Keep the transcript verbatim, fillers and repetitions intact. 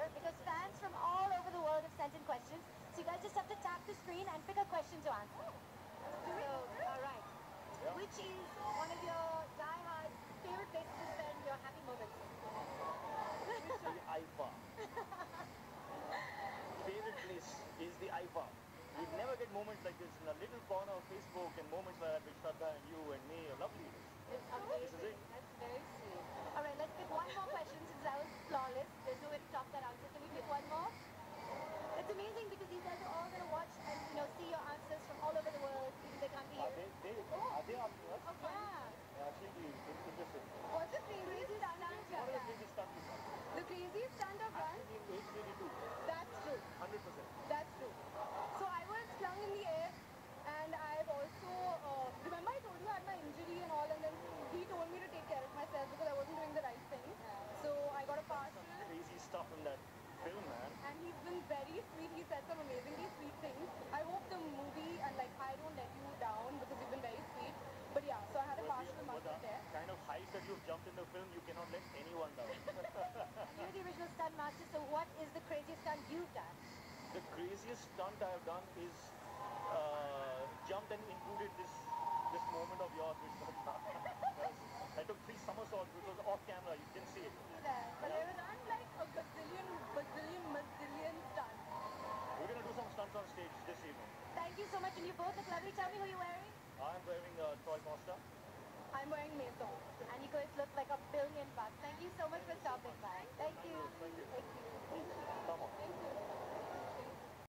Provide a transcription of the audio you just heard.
here because fans from all over the world have sent in questions. So you guys just have to tap the screen and pick a question to answer. So, all right. Yeah. Which is one of your die-hard favorite places to spend your happy moments? The I F A. Favorite place is the I F A. You never get moments like this in a little corner of Facebook, and moments like that with Shraddha and you and me are lovely. It's amazing. This is it. That's very sweet. All right, let's pick one more question since that was flawless. There's no way to top that answer. Can we pick one more? It's amazing because you guys are all going to watch and, you know, see your answers from all over the world, even they can't be here. Are they, they, oh. are they asking us? Oh, yeah. Yeah, actually, it's interesting. What's the craziest stunt you've done? What is the craziest stunt you've done? The craziest stunt I've done? Actually, in age eighty-two. That's true. one hundred percent. That's true. So I was flung in the air, and I've also, uh, remember I told you I had my injury and all, and then he told me to take care of myself because I wasn't doing the right thing. So I got a partial. Crazy stuff in that film, man. And he's been very sweet. He said some amazingly sweet things. I hope the movie and like I don't let you down because you've been very sweet. But yeah, so I had a partial muscle there. Kind of height that you've jumped in the film, you cannot let anyone down. You're the original stunt master, so what is the craziest stunt you've done? The craziest stunt I have done is uh, jumped and included this this moment of yours, which was I took three somersaults, which was off camera. You didn't see it. That, but I was on like a gazillion, bazillion, mazillion stunts. We're gonna do some stunts on stage this evening. Thank you so much, and you both look lovely. Tell me who you're wearing. I'm wearing a Troy Costa. I'm wearing Maison, and you guys look like a billion bucks. Thank you so much for stopping by. Thank you. Thank you. Thank you. Come on. Thank you.